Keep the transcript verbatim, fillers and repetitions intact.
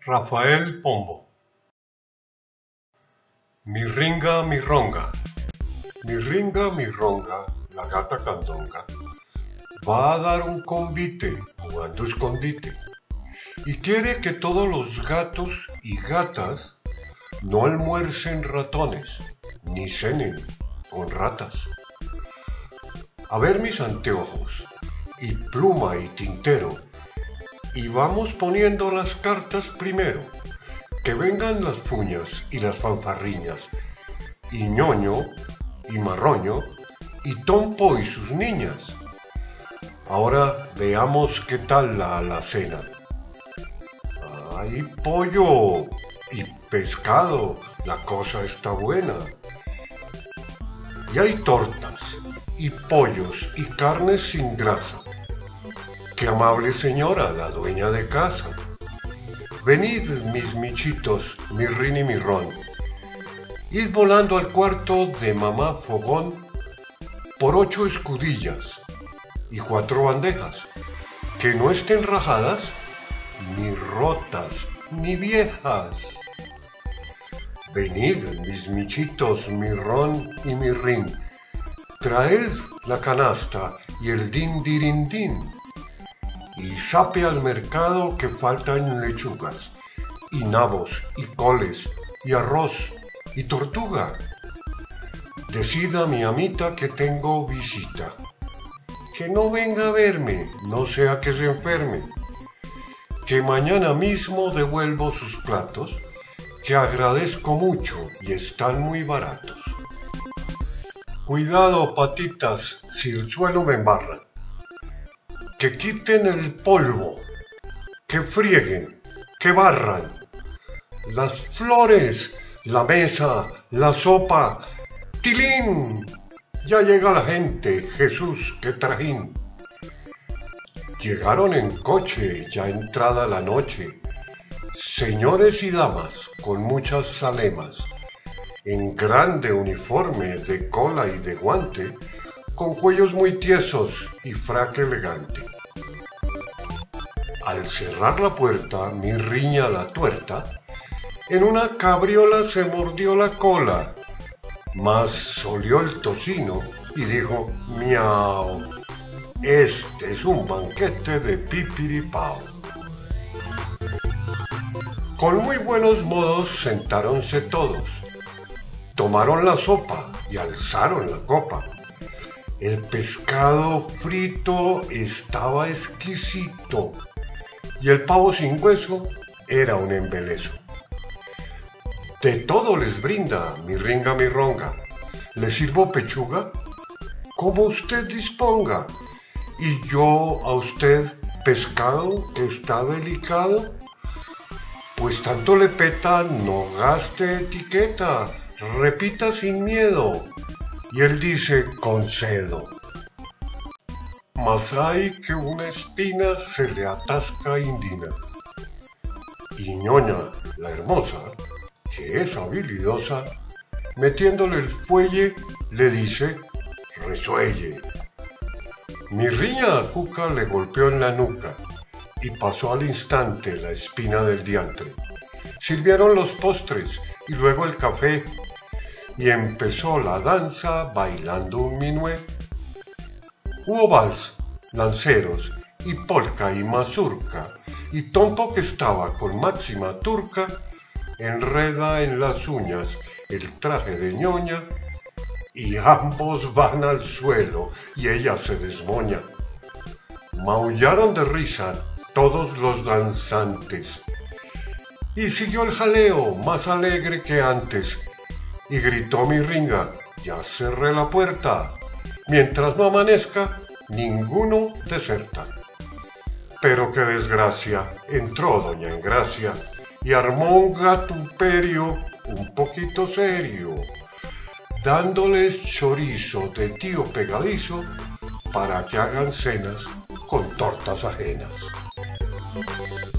Rafael Pombo. Mi ringa, mi ronga. Mi ringa, mi ronga, la gata candonga, va a dar un convite jugando escondite y quiere que todos los gatos y gatas no almuercen ratones ni cenen con ratas. A ver mis anteojos y pluma y tintero, y vamos poniendo las cartas primero, que vengan las fuñas y las fanfarriñas, y ñoño y marroño y Tompo y sus niñas. Ahora veamos qué tal la alacena. Hay pollo y pescado, la cosa está buena. Y hay tortas y pollos y carnes sin grasa. Qué amable señora, la dueña de casa. Venid, mis michitos, mi rin y mi ron. Id volando al cuarto de mamá Fogón por ocho escudillas y cuatro bandejas, que no estén rajadas, ni rotas, ni viejas. Venid, mis michitos, mi ron y mi rin, traed la canasta y el din dirin din, y sape al mercado que faltan lechugas, y nabos, y coles, y arroz, y tortuga. Decida mi amita que tengo visita, que no venga a verme, no sea que se enferme, que mañana mismo devuelvo sus platos, que agradezco mucho y están muy baratos. Cuidado, patitas, si el suelo me embarra, que quiten el polvo, que frieguen, que barran, las flores, la mesa, la sopa. ¡Tilín! Ya llega la gente, Jesús, qué trajín. Llegaron en coche, ya entrada la noche, señores y damas con muchas zalemas, en grande uniforme de cola y de guante, con cuellos muy tiesos y fraque elegante. Al cerrar la puerta, mi riña la tuerta, en una cabriola se mordió la cola, mas olió el tocino y dijo, miau, este es un banquete de pipiripao. Con muy buenos modos sentáronse todos, tomaron la sopa y alzaron la copa. El pescado frito estaba exquisito y el pavo sin hueso era un embeleso. De todo les brinda mi ringa mi ronga. ¿Le sirvo pechuga? Como usted disponga. Y yo a usted pescado que está delicado. Pues tanto le peta, no gaste etiqueta, repita sin miedo. Y él dice, concedo. Mas hay que una espina se le atasca indina. Y ñoña, la hermosa, que es habilidosa, metiéndole el fuelle, le dice, resuelle. Mi riña a Cuca le golpeó en la nuca y pasó al instante la espina del diantre. Sirvieron los postres y luego el café y empezó la danza bailando un minué. Hubo vals, lanceros y polka y mazurca y Tompo, que estaba con máxima turca, enreda en las uñas el traje de ñoña y ambos van al suelo y ella se desmoña. Maullaron de risa todos los danzantes y siguió el jaleo más alegre que antes y gritó mi ringa, ya cerré la puerta, mientras no amanezca ninguno deserta. Pero qué desgracia, entró doña Engracia y armó un gatuperio un poquito serio, dándoles chorizo de tío pegadizo para que hagan cenas con tortas ajenas.